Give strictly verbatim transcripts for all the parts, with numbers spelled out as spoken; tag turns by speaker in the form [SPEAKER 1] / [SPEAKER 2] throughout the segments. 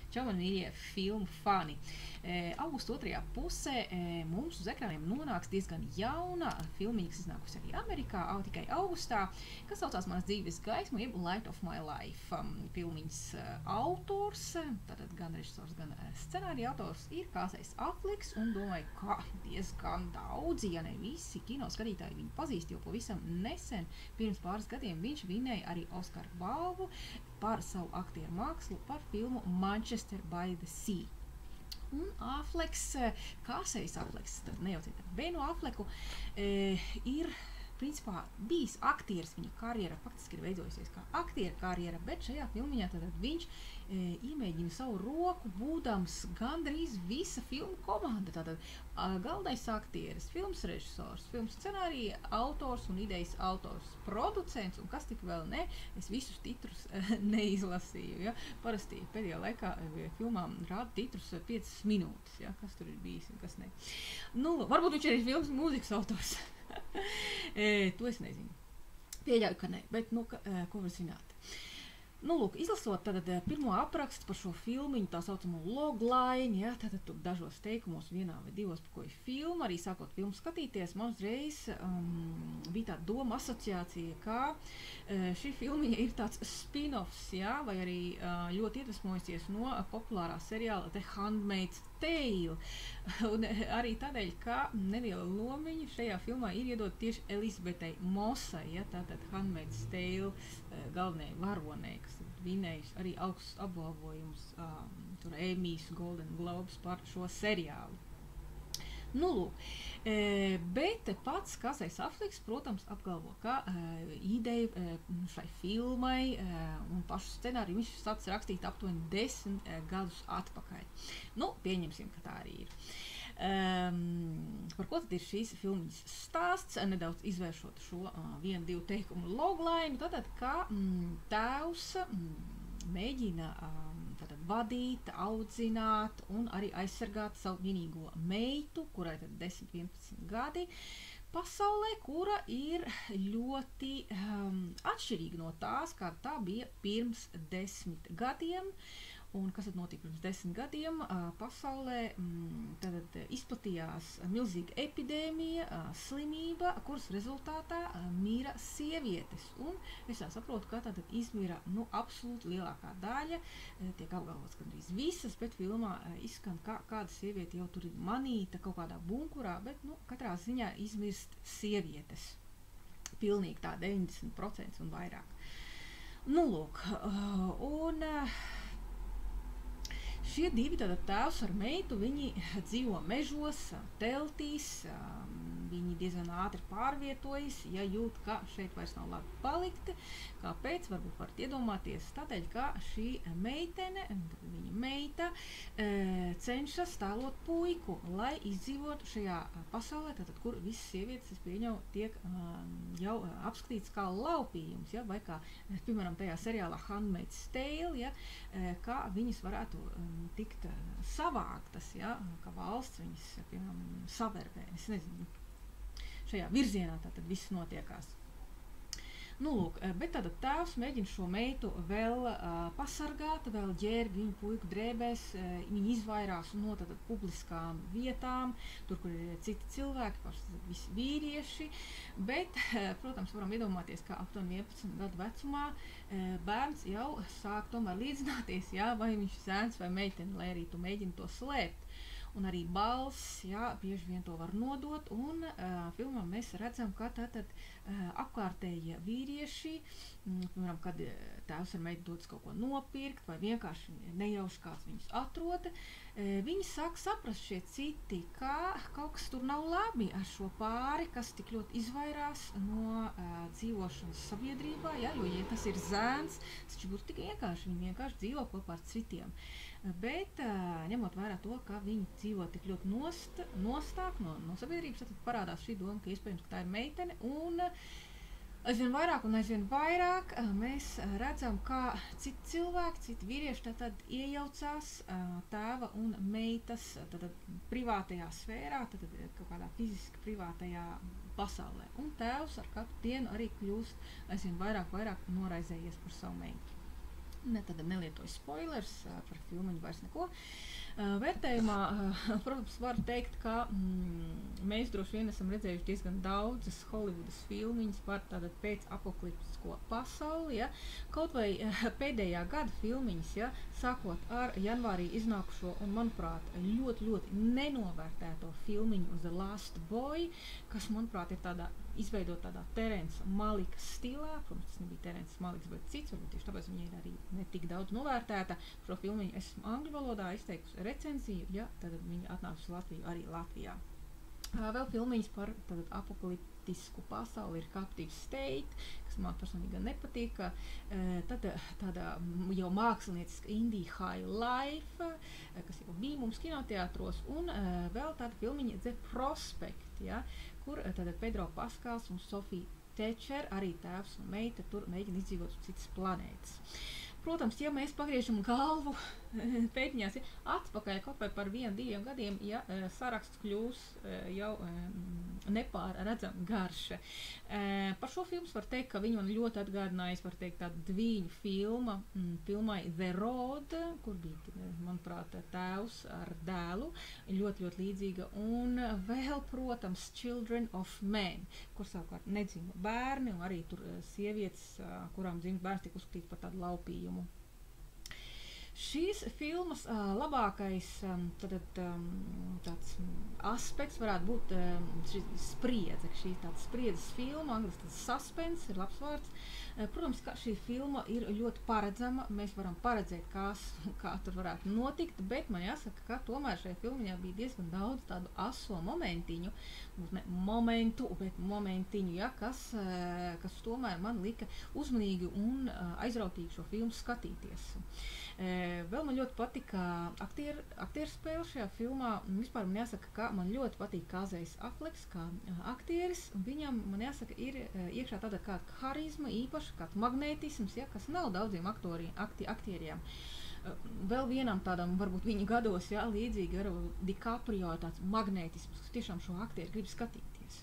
[SPEAKER 1] Čau, man mīļie filmu fani! E, augusta otrajā pusē e, mums uz ekrāniem nonāks diezgan jauna filmiņa, kas iznākusi arī Amerikā, au, tikai augustā, kas saucās Manas dzīves gaisma, jeb Light of My Life. Um, filmiņas uh, autors, tātad gan režisors, gan uh, scenārija autors ir Kāsejs Afleks, un domāju, ka diezgan daudzi, ja ne visi kino skatītāji viņu pazīst, jo pavisam nesen, pirms pāris gadiem, viņš vinēja arī Oskaru balvu par savu aktieru mākslu par filmu Manchester by the Sea. Un Afleks, Kāsejs Afleks, tad nejauciet ar Benu Afleku, e, ir principā bijis aktieris, viņa karjera faktiski ir veidojusies kā aktiera karjera, bet šajā filmiņā tad viņš e, iemēģina savu roku, būdams gandrīz visa filmu komanda. Tātad galvenais aktieris, filmas režisors, filmas scenārija autors un idejas autors, producents un kas tik vēl ne, es visus titrus neizlasīju, ja. Parasti pēdējā laikā filmām rāda titrus piecas minūtes, ja, kas tur ir bijis un kas ne. Nu, varbūt viņš ir filmas mūzikas autors. e, to es nezinu. Pieļauju, ka ne, bet nu, ka, ko var zināt. Nu, lūk, izlasot tad pirmo aprakstu par šo filmiņu, tā saucamo logline, ja, tad tur dažos teikumos, vienā vai divos, par ko ir filma, arī sākot filmu skatīties, man uzreiz um, bija tāda doma asociācija, ka uh, šī filmiņa ir tāds spin-offs, ja, vai arī uh, ļoti iedvesmojusies no uh, populārā seriāla The Handmaid's Tale. Un arī tādēļ, ka neliela lomiņa šajā filmā ir iedot tieši Elizabetei Mossai, ja, tātad Handmaid's Tale uh, galvenajai varonei, kas vinējusi arī augstus apbalvojumus, um, tur Emmys, Golden Globes par šo seriālu. Nu, lūk, e, bet pats Kāsejs Afleks, protams, apgalvo, ka e, ideja e, šai filmai e, un pašu scenāriju viņš sācis rakstīt aptuveni desmit e, gadus atpakaļ. Nu, pieņemsim, ka tā arī ir. Um, par ko tad ir šīs filmas stāsts, nedaudz izvēršot šo uh, vienu, divu teikumu logline, tātad, ka mm, tēvs mm, mēģina um, tātad vadīt, audzināt un arī aizsargāt savu vienīgo meitu, kurai tad desmit, vienpadsmit gadi, pasaulē, kura ir ļoti um, atšķirīga no tās, kā tā bija pirms desmit gadiem. Un kas tad notika pirms desmit gadiem? Pasaulē mm, tad izplatījās milzīga epidēmija, slimība, kuras rezultātā mīra sievietes. Un es tā saprotu, ka tad izmira nu, absolūti lielākā daļa, tiek apgalvots gandrīz visas, bet filmā izskan, kā kāda sieviete jau tur ir manīta kaut kādā bunkurā, bet nu, katrā ziņā izmirst sievietes. Pilnīgi tā deviņdesmit procenti un vairāk. Nu, lūk, un šie divi tātad tēvs ar meitu, viņi dzīvo mežos, teltīs, viņi diezgan ātri pārvietojas, ja jūt, ka šeit vairs nav labi palikt. Kāpēc? Varbūt varat iedomāties, tādēļ, ka šī meitene, viņa meita, cenšas tēlot puiku, lai izdzīvotu šajā pasaulē, tātad, kur visas sievietes, es pieņemu, tiek jau apskatīts kā laupījums, ja, vai kā, piemēram, tajā seriālā Handmaid's Tale, ja, kā viņas varētu tikt savāktas, ja, ka valsts viņas, piemēram, saverbē, es nezinu, šajā virzienā tātad viss notiekās. Nu, lūk, bet tātad tēvs mēģina šo meitu vēl uh, pasargāt, vēl ģērb viņu puiku drēbēs, uh, viņi izvairās no tātad publiskām vietām, tur, kur ir citi cilvēki, paši visi vīrieši, bet, uh, protams, varam iedomāties, ka aptuveni vienpadsmit gadu vecumā uh, bērns jau sāk tomēr līdzināties, jā, vai viņš zēns vai meiteni, lai arī tu mēģini to slēpt. Un arī balss, jā, bieži vien to var nodot, un uh, filmā mēs redzam, ka tātad uh, apkārtējie vīrieši, mm, piemēram, kad tēvs ar meitu dodas kaut ko nopirkt, vai vienkārši nejauši kāds viņus atrod, uh, viņi sāk saprast šie citi, ka kaut kas tur nav labi ar šo pāri, kas tik ļoti izvairās no uh, dzīvošanas sabiedrībā, jā, jo, ja tas ir zēns, tas būtu tik vienkārši, viņi vienkārši dzīvo kopā ar citiem. Bet, ņemot vērā to, ka viņi dzīvo tik ļoti nost, nostāk no, no sabiedrības, tad parādās šī doma, ka iespējams, ka tā ir meitene, un aizvien vairāk un aizvien vairāk mēs redzam, kā citi cilvēki, citi vīrieši tātad iejaucās tēva un meitas tātad privātajā sfērā, tātad kaut kādā fiziski privātajā pasaulē. Un tēvs ar katru dienu arī kļūst aizvien vairāk, vairāk noraizējies par savu meitu. Ne, tad nelietoju spoilers, par filmiņu vairs neko. Vērtējumā, protams, var teikt, ka mm, mēs droši vien esam redzējuši diezgan daudzas Holivudas filmiņas par tātad pēc apokaliptisko pasauli, ja? Kaut vai pēdējā gada filmiņas, ja? Sākot ar janvārī iznākušo un, manuprāt, ļoti, ļoti nenovērtēto filmiņu The Last Boy, kas, manuprāt, ir tādā izveidot tādā Terence Malika stilā. Protams, tas nebija Terence Maliks, bet cits, varbūt tieši tāpēc viņa ir arī ne tik daudz novērtēta. Šo filmiņu esmu angļu valodā izteikusi recenziju, ja tad viņa atnāks uz Latviju arī Latvijā. Vēl filmiņas par tātad apokaliptisku pasauli ir Captive State, kas man personīgi gan nepatīk. Tad tāda jau mākslinieciska Indie High Life, kas jau bija mums kinoteātros, un vēl tāda filmiņa The Prospect, ja, kur tātad Pedro Paskals un Sofija Tečer, arī tēvs un meita, tur mēģina izdzīvot uz citas planētas. Protams, ja mēs pagriežam galvu pētņās, ja, atpakaļ kaut vai par vienu, diviem gadiem, ja saraksts kļūs jau nepārredzam garš. Par šo filmu var teikt, ka viņu man ļoti atgādinājis, var teikt, tāda dviņu filma, filmai The Road, kur bija, manuprāt, tēvs ar dēlu, ļoti, ļoti līdzīga, un vēl, protams, Children of Men, kur savukārt nedzima bērni, un arī tur sievietes, kurām dzimst bērns, tika uzskatīts par tādu laupījumu. Šīs filmas uh, labākais um, tad, um, tāds aspekts varētu būt um, šī spriedze, šī tāds spriedzes filma, angliski tāds suspense ir labs vārds. Uh, protams, ka šī filma ir ļoti paredzama, mēs varam paredzēt, kās, kā tur varētu notikt, bet man jāsaka, ka tomēr šajā filmiņā bija diezgan daudz tādu aso momentiņu, ne momentu, bet momentiņu, ja, kas, uh, kas tomēr man lika uzmanīgi un uh, aizrautīgi šo filmu skatīties. E, vēl man ļoti patika aktieru, aktieru spēle šajā filmā. Vispār man jāsaka, ka man ļoti patīk Kazejs Afflecks kā aktieris. Viņam, man jāsaka, ir iekšā tāda kāda harizma īpaša, kāds magnētisms, ja, kas nav daudziem aktori, akti, aktieriem. Vēl vienam tādam, varbūt viņa gados, ja, līdzīgi ar DiCaprio tāds magnētisms, kas tiešām šo aktieru grib skatīties.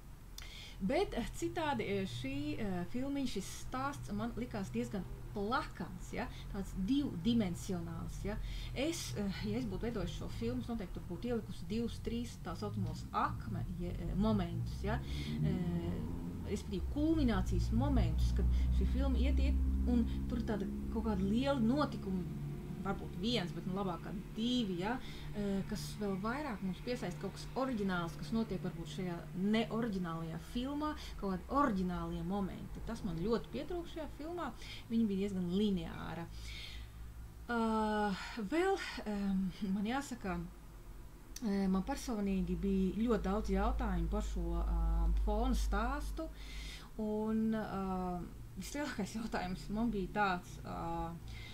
[SPEAKER 1] Bet citādi šī uh, filmiņa, šis stāsts man likās diezgan plakans, ja, tāds divdimensionāls, ja. Es, ja es būtu veidojis šo filmu, noteikti tur būtu ielikusi divus, trīs tā saucamos akme ja, momentus, ja, respektīvi kulminācijas momentus, kad šī filma iet, iet un tur tāda kaut kāda liela notikuma, varbūt viens, bet nu labāk kā divi, ja, kas vēl vairāk mums piesaista kaut kas oriģināls, kas notiek varbūt šajā neoriģinālajā filmā, kaut kādi oriģinālie momenti. Tas man ļoti pietrūk šajā filmā, viņa bija diezgan lineāra. Uh, vēl um, man jāsaka, man personīgi bija ļoti daudz jautājumu par šo uh, fonu stāstu, un uh, vislielākais jautājums man bija tāds, uh,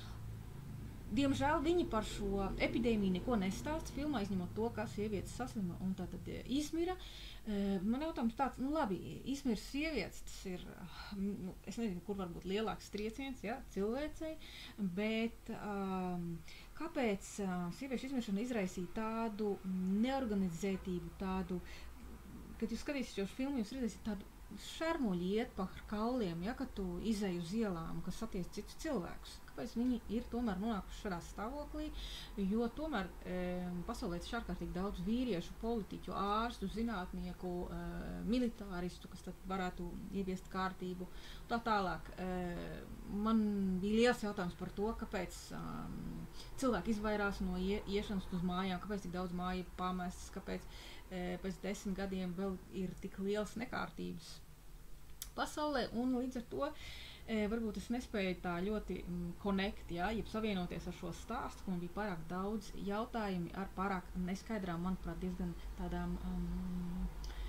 [SPEAKER 1] diemžēl viņi par šo epidēmiju neko nestāsta filmā, izņemot to, ka sievietes saslima un tātad izmira. Man jautājums tāds, nu labi, izmirs sievietes, tas ir, nu, es nezinu, kur var būt lielāks trieciens, ja, cilvēcei, bet um, kāpēc uh, sieviešu izmiršana izraisīja tādu neorganizētību, tādu, kad jūs skatīsiet šo filmu, jūs redzēsiet tādu šarmuļi iet pa kauliem, ja, kad tu izej uz ielām, kas satiec citus cilvēkus. Kāpēc viņi ir tomēr nonākuši šādā stāvoklī, jo tomēr e, pasaulē ir ārkārtīgi daudz vīriešu, politiķu, ārstu, zinātnieku, e, militāristu, kas tad varētu ieviest kārtību. Tā tālāk. E, man bija liels jautājums par to, kāpēc um, cilvēki izvairās no ie, iešanas uz mājām, kāpēc tik daudz māju pamestas, kāpēc e, pēc desmit gadiem vēl ir tik liels nekārtības pasaulē, un līdz ar to E, varbūt es nespēju tā ļoti mm, connect, ja, jeb savienoties ar šo stāstu, man bija pārāk daudz jautājumi ar pārāk neskaidrām, manuprāt, diezgan tādām um,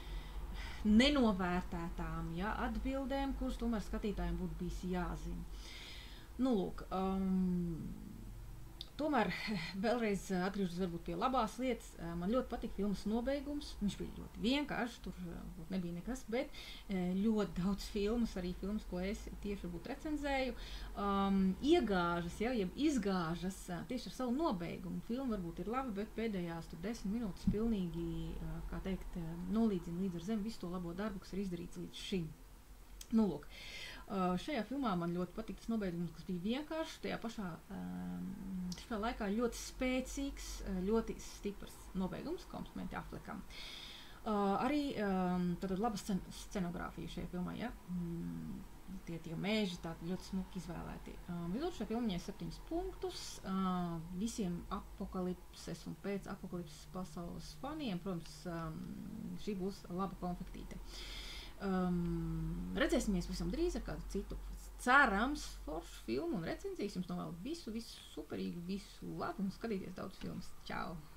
[SPEAKER 1] nenovērtētām, ja, atbildēm, kuras tomēr skatītājiem būtu bijis jāzina. Nu, lūk, um, tomēr vēlreiz atgriežos varbūt pie labās lietas. Man ļoti patīk filmas nobeigums. Viņš bija ļoti vienkāršs, tur nebija nekas, bet ļoti daudz filmas, arī filmas, ko es tieši varbūt recenzēju, um, iegāžas, ja, jeb izgāžas tieši ar savu nobeigumu. Filma varbūt ir laba, bet pēdējās tur desmit minūtes pilnīgi, kā teikt, nolīdzina līdz ar zemi visu to labo darbu, kas ir izdarīts līdz šim. Nu, lūk. Uh, šajā filmā man ļoti patīk tas nobeigums, kas bija vienkārši, tajā pašā um, šajā laikā ļoti spēcīgs, ļoti stiprs nobeigums, komplimenti Affleckam. Uh, arī um, tātad laba scen scenogrāfija šajā filmā, ja? Mm, tie tie mēži tādi ļoti smuki izvēlēti. Um, Vidot šajā filmā septiņus punktus uh, visiem apokalipses un pēc apokalipses pasaules faniem, protams, um, šī būs laba konfektīte. Um, redzēsimies visam drīz ar kādu citu cerams foršu filmu un recenzijas. Jums novēlu visu, visu superīgu, visu labu un skatīties daudz filmas. Čau!